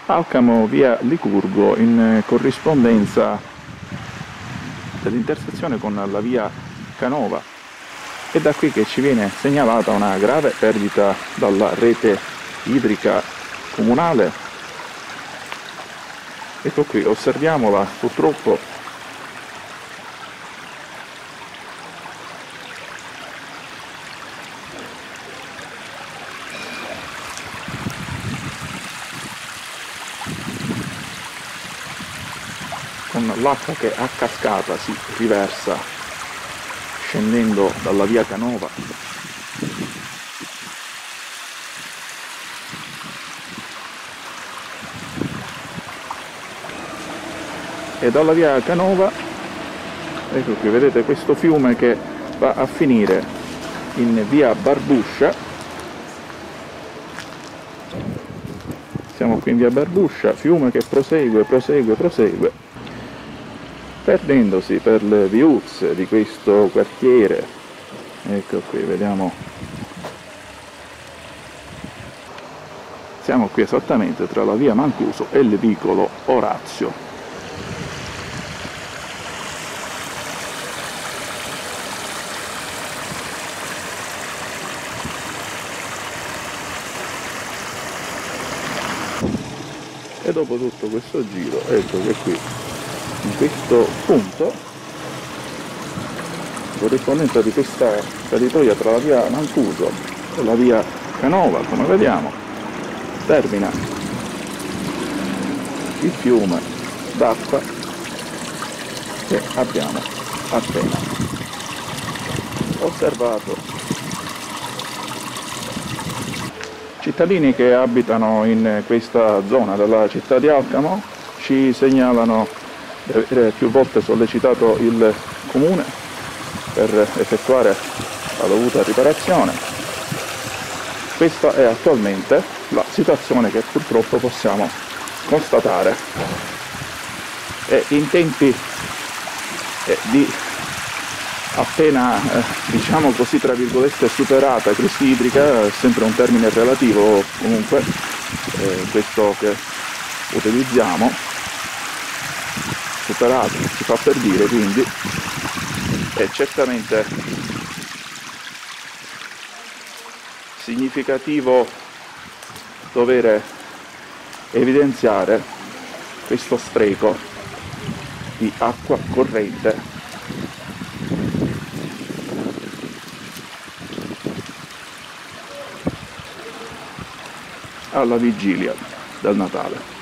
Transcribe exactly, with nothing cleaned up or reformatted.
Alcamo via Licurgo, in corrispondenza dell'intersezione con la via Canova. È da qui che ci viene segnalata una grave perdita dalla rete idrica comunale. Ecco qui, osserviamola, purtroppo con l'acqua che a cascata si riversa scendendo dalla via Canova. E dalla via Canova, ecco qui, vedete questo fiume che va a finire in via Barbuscia. Siamo qui in via Barbuscia, fiume che prosegue, prosegue, prosegue, perdendosi per le viuzze di questo quartiere. Ecco qui, vediamo. Siamo qui esattamente tra la via Mancuso e il vicolo Orazio. E dopo tutto questo giro, ecco che qui, in questo punto, corrispondenza di questa caditoia tra la via Mancuso e la via Canova, come vediamo, termina il fiume d'acqua che abbiamo appena osservato. Cittadini che abitano in questa zona della città di Alcamo ci segnalano di avere più volte sollecitato il comune per effettuare la dovuta riparazione. Questa è attualmente la situazione che purtroppo possiamo constatare. E in tempi eh, di appena, eh, diciamo così, tra virgolette, superata crisi idrica, sempre un termine relativo comunque, eh, questo che utilizziamo, superato, si fa per dire, quindi è certamente significativo dover evidenziare questo spreco di acqua corrente alla vigilia del Natale.